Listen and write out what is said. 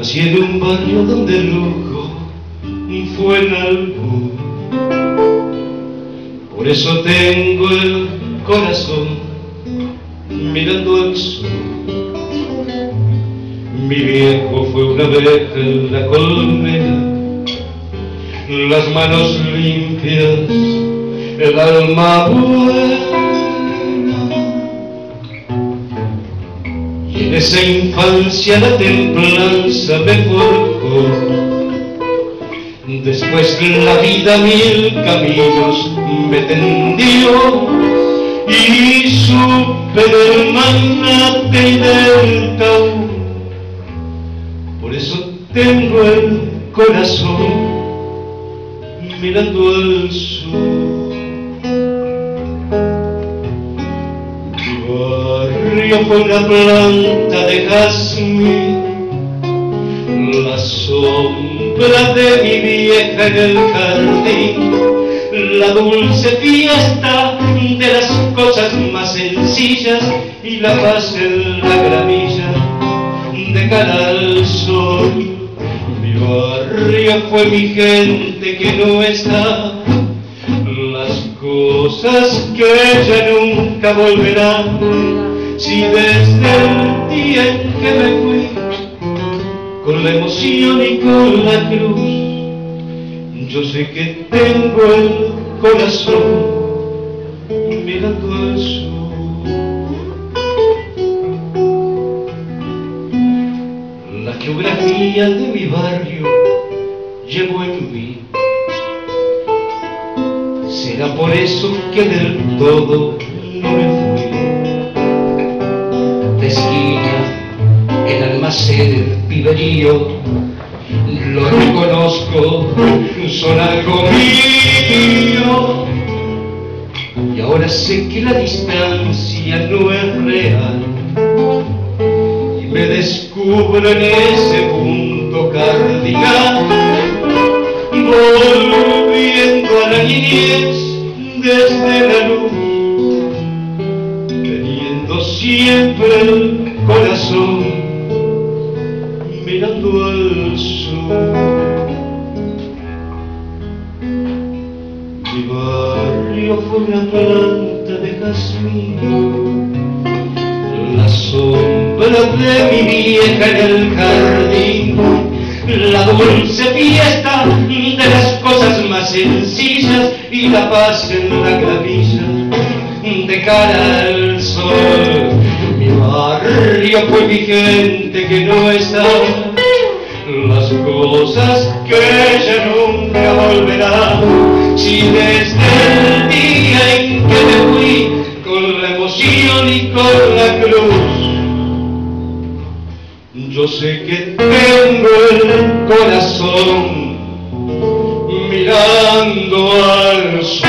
Nací en un barrio donde el lujo fue el albur. Por eso tengo el corazón mirando al sur. Mi viejo fue una abeja en la colmena, las manos limpias, el alma buena. Y en esa infancia la templanza me forjó. Después la vida mil caminos me tendió y supe del magnate y del taur. Por eso tengo el corazón mirando al sur. Mi barrio fue una planta de jazmín, la sombra de mi vieja en el jardín, la dulce fiesta de las cosas más sencillas y la paz en la gramilla de cara al sol. Mi barrio fue mi gente que no está, las cosas que ya nunca volverán. Si desde el día en que me fui, con la emoción y con la cruz, yo sé que tengo el corazón mirando al sur. La geografía de mi barrio llevo en mí. Será por eso que del todo no me fui. De esquina, el almacén, el piberío, lo reconozco, son algo mío. Y ahora sé que la distancia no es real, y me descubro en ese punto cardinal, volviendo a la niñez desde la luz, teniendo siempre el corazón mirando al sur. Mi barrio fue una planta de jazmín, la sombra de mi vieja en el jardín, la dulce fiesta de las cosas más sencillas y la paz en la gramilla de cara al sol. Mi barrio fue mi gente que no está, las cosas que ya nunca volverán. Si desde el día en que me fui, con la emoción y con la cruz, yo sé que tengo el corazón mirando al sol.